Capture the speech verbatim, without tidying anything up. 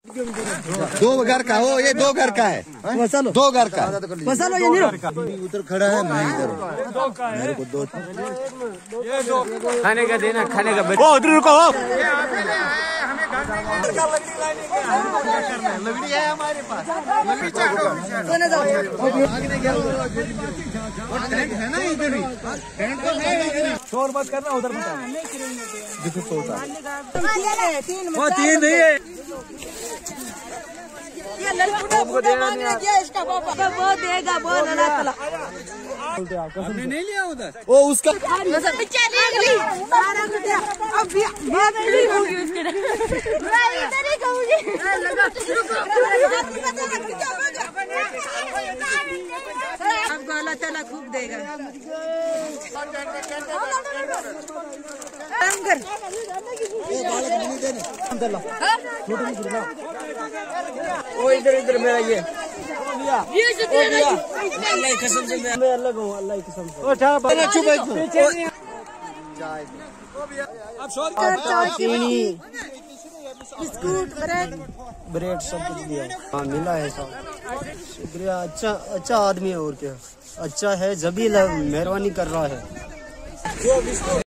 दो घर का हो, ये दो घर का है, दो घर का उधर खड़ा है, मैं इधर मेरे को दो खाने का देना, खाने का ओ उधर रुको। लकड़ी है हमारे पास, है ना इधर भी शोर मत करना, उधर बता देखो वो तीन नहीं है, ये लड़का दिया इसका पापा वो देगा, बोल अल्लाह ताला। आपने नहीं लिया उधर, वो उसका बच्चा ले गई सारा कुछ दिया, अब मैं नहीं होगी उसके मैं इधर ही कहूंगी लगा आपको अल्लाह ताला खूब देगा। वो इधर इधर मेरा ये ये जो दिया अल्लाह की कसम से मैं अल्लाह को अल्लाह की कसम से। ओ चलो चुप है चीनी बिस्कुट ब्रेड ब्रेड सब कुछ दिया। हाँ मिला है सब, शुक्रिया। अच्छा अच्छा आदमी है, और क्या अच्छा है, जब भी मेहरबानी कर रहा है।